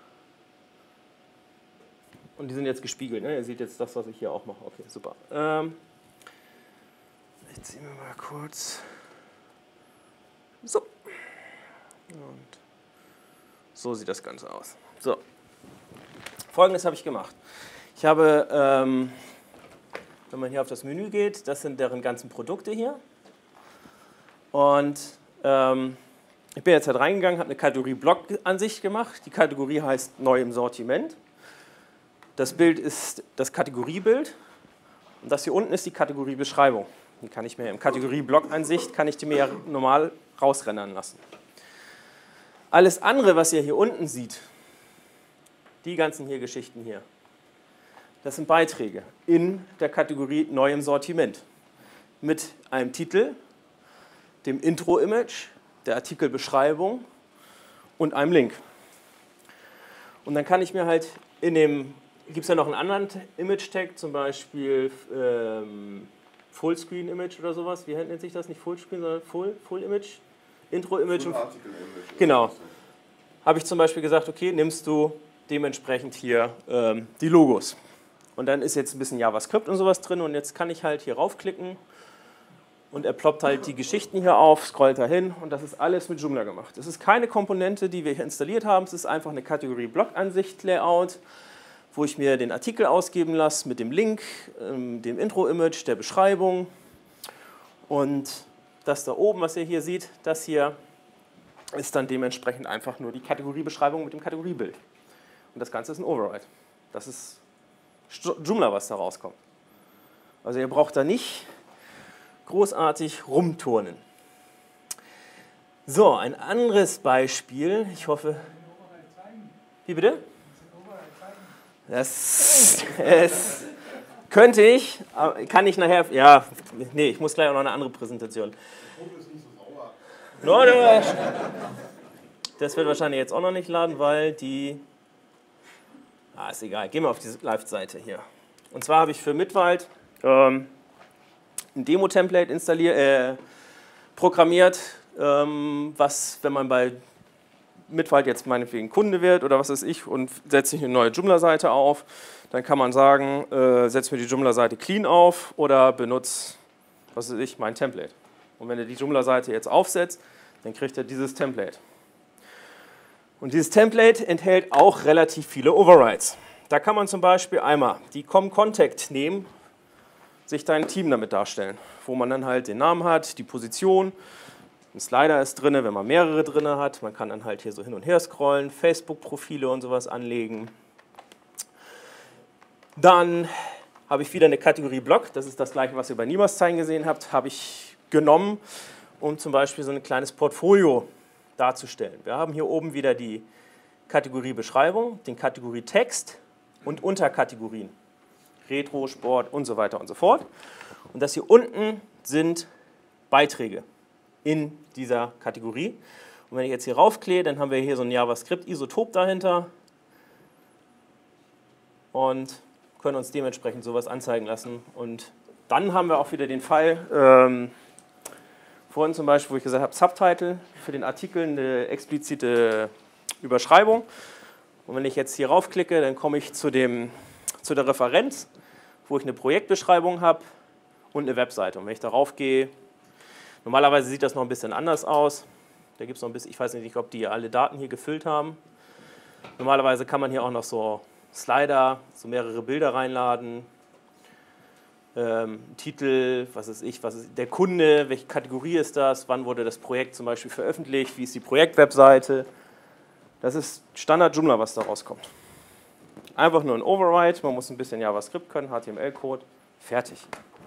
Speaker 1: Und die sind jetzt gespiegelt, ne? Ihr seht jetzt das, was ich hier auch mache. Okay, super. Ähm, ich ziehe mir mal kurz. So. Und so sieht das Ganze aus. So. Folgendes habe ich gemacht. Ich habe, ähm, wenn man hier auf das Menü geht, das sind deren ganzen Produkte hier. Und ähm, ich bin jetzt halt reingegangen, habe eine Kategorie Blog-Ansicht gemacht. Die Kategorie heißt Neu im Sortiment. Das Bild ist das Kategoriebild. Und das hier unten ist die Kategorie Beschreibung. Die kann ich mir im Kategorie Blog-Ansicht kann ich die mir ja normal rausrennen lassen. Alles andere, was ihr hier unten seht, die ganzen hier Geschichten hier, das sind Beiträge in der Kategorie Neu im Sortiment. Mit einem Titel, dem Intro-Image, der Artikelbeschreibung und einem Link. Und dann kann ich mir halt in dem gibt es ja noch einen anderen Image-Tag, zum Beispiel ähm, Fullscreen-Image oder sowas. Wie nennt sich das? Nicht Fullscreen, sondern Full, Full-Image? Intro-Image?
Speaker 8: Full Article-Image.
Speaker 1: Genau. Habe ich zum Beispiel gesagt, okay, nimmst du dementsprechend hier ähm, die Logos. Und dann ist jetzt ein bisschen JavaScript und sowas drin und jetzt kann ich halt hier raufklicken und er ploppt halt die Geschichten hier auf, scrollt dahin und das ist alles mit Joomla gemacht. Das ist keine Komponente, die wir hier installiert haben, es ist einfach eine Kategorie-Block-Ansicht-Layout, wo ich mir den Artikel ausgeben lasse mit dem Link, ähm, dem Intro-Image, der Beschreibung und das da oben, was ihr hier seht, das hier ist dann dementsprechend einfach nur die Kategoriebeschreibung mit dem Kategoriebild. Und das Ganze ist ein Override. Das ist Joomla, was da rauskommt. Also ihr braucht da nicht großartig rumturnen. So, ein anderes Beispiel. Ich hoffe... Wie bitte? Das, das könnte ich, aber kann ich nachher... Ja, nee, ich muss gleich auch noch eine andere Präsentation. No, no, das wird wahrscheinlich jetzt auch noch nicht laden, weil die... Ah, ist egal. Gehen wir auf diese Live-Seite hier. Und zwar habe ich für Mitwald ähm, ein Demo-Template installiert, äh, programmiert, ähm, was, wenn man bei Mitwald jetzt meinetwegen Kunde wird oder was weiß ich und setzt sich eine neue Joomla-Seite auf, dann kann man sagen, äh, setz mir die Joomla-Seite clean auf oder benutze, was weiß ich, mein Template. Und wenn er die Joomla-Seite jetzt aufsetzt, dann kriegt er dieses Template. Und dieses Template enthält auch relativ viele Overrides. Da kann man zum Beispiel einmal die com-Contact nehmen, sich dein Team damit darstellen, wo man dann halt den Namen hat, die Position, ein Slider ist drin, wenn man mehrere drin hat, man kann dann halt hier so hin und her scrollen, Facebook-Profile und sowas anlegen. Dann habe ich wieder eine Kategorie Blog, das ist das gleiche, was ihr bei Niemerstein gesehen habt, habe ich genommen, um zum Beispiel so ein kleines Portfolio darzustellen. Wir haben hier oben wieder die Kategoriebeschreibung, den Kategorietext und Unterkategorien. Retro, Sport und so weiter und so fort. Und das hier unten sind Beiträge in dieser Kategorie. Und wenn ich jetzt hier raufklehe, dann haben wir hier so ein JavaScript-Isotop dahinter und können uns dementsprechend sowas anzeigen lassen. Und dann haben wir auch wieder den Fall, ähm, vorhin zum Beispiel, wo ich gesagt habe, Subtitle, für den Artikel eine explizite Überschreibung. Und wenn ich jetzt hier raufklicke, dann komme ich zu, dem, zu der Referenz, wo ich eine Projektbeschreibung habe und eine Webseite. Und wenn ich darauf gehe, normalerweise sieht das noch ein bisschen anders aus. Da gibt es noch ein bisschen, ich weiß nicht, ob die alle Daten hier gefüllt haben. Normalerweise kann man hier auch noch so Slider, so mehrere Bilder reinladen. Ähm, Titel, was ist ich, was ist der Kunde, welche Kategorie ist das, wann wurde das Projekt zum Beispiel veröffentlicht, wie ist die Projektwebseite. Das ist Standard Joomla, was da rauskommt. Einfach nur ein Override, man muss ein bisschen JavaScript können, H T M L-Code, fertig.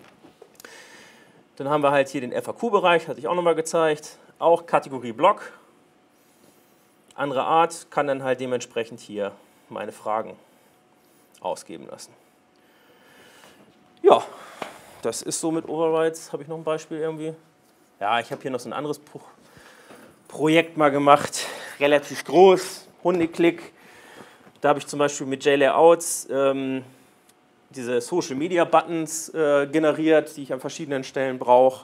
Speaker 1: Dann haben wir halt hier den F A Q-Bereich, hatte ich auch nochmal gezeigt, auch Kategorie Blog. Andere Art, kann dann halt dementsprechend hier meine Fragen ausgeben lassen. Ja, das ist so mit Overrides. Habe ich noch ein Beispiel irgendwie? Ja, ich habe hier noch so ein anderes Pro Projekt mal gemacht, relativ groß, Hundeklick. Da habe ich zum Beispiel mit JLayouts ähm, diese Social Media Buttons äh, generiert, die ich an verschiedenen Stellen brauche.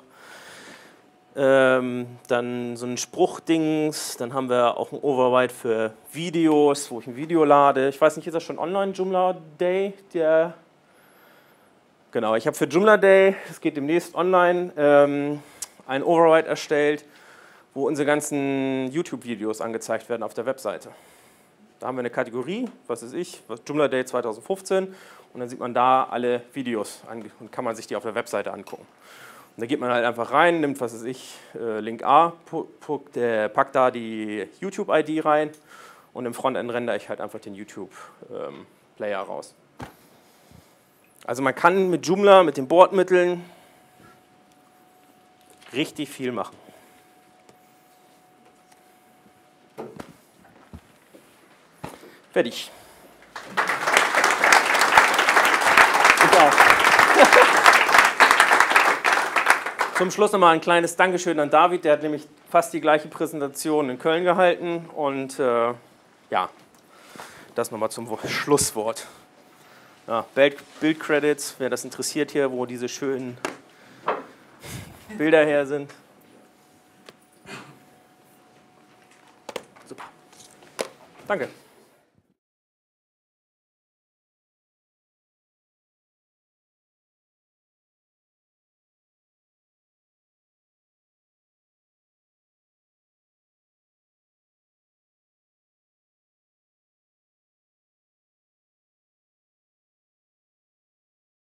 Speaker 1: Ähm, dann so ein Spruchdings, dann haben wir auch ein Override für Videos, wo ich ein Video lade. Ich weiß nicht, ist das schon online, Joomla Day? Der genau, ich habe für Joomla Day, das geht demnächst online, ähm, ein Override erstellt, wo unsere ganzen YouTube-Videos angezeigt werden auf der Webseite. Da haben wir eine Kategorie, was ist ich, Joomla Day zwanzig fünfzehn und dann sieht man da alle Videos und kann man sich die auf der Webseite angucken. Und da geht man halt einfach rein, nimmt, was weiß ich, Link A, packt da die YouTube-I D rein und im Frontend rendere ich halt einfach den YouTube-Player raus. Also man kann mit Joomla, mit den Bordmitteln richtig viel machen. Fertig. Ich auch. Zum Schluss nochmal ein kleines Dankeschön an David, der hat nämlich fast die gleiche Präsentation in Köln gehalten und äh, ja, das nochmal zum Schlusswort. Ja, Bild, Bild Credits, wer das interessiert hier, wo diese schönen Bilder her sind. Super. Danke.